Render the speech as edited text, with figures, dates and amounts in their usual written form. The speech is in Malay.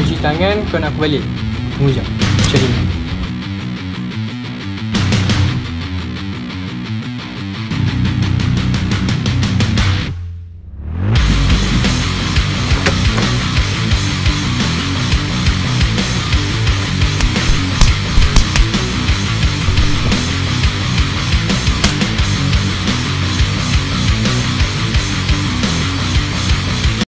cuci tangan, kau nak aku balik. Tunggu jap. Macam ni.